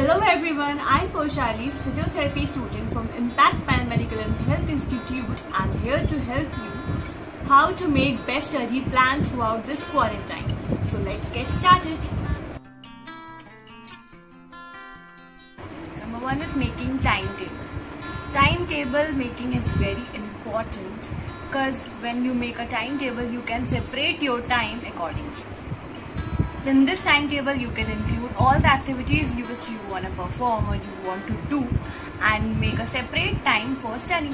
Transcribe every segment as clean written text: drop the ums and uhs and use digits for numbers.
Hello everyone, I'm Koshali, physiotherapy student from Impact Paramedical and Health Institute. I'm here to help you how to make best study plan throughout this quarantine. So let's get started. Number one is making timetable. Timetable making is very important because when you make a timetable, you can separate your time accordingly. In this timetable, you can include all the activities which you want to perform or you want to do and make a separate time for studying.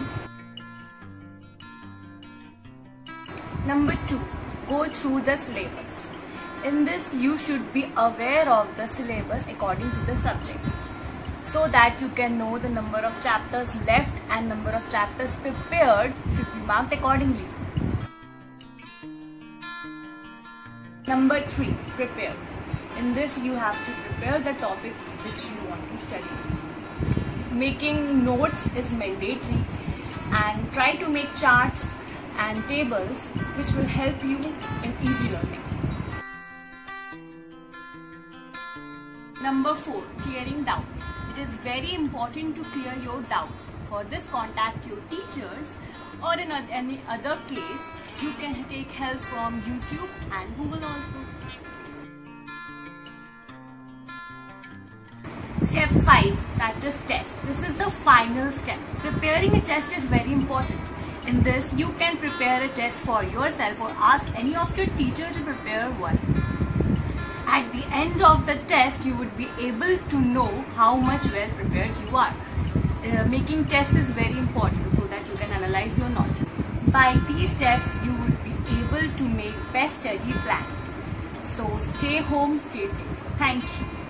Number two, go through the syllabus. In this, you should be aware of the syllabus according to the subjects so that you can know the number of chapters left and number of chapters prepared should be marked accordingly. Number three, prepare. In this, you have to prepare the topic which you want to study. Making notes is mandatory and try to make charts and tables which will help you in easy learning. Number four, clearing doubts. It is very important to clear your doubts. For this, contact your teachers or in any other case, you can take help from YouTube and Google also. Step 5, that is test. This is the final step. Preparing a test is very important. In this, you can prepare a test for yourself or ask any of your teacher to prepare one. At the end of the test, you would be able to know how much well prepared you are. Making test is very important so that you can analyze your knowledge. By these steps, you would be able to make best study plan. So stay home, stay safe. Thank you.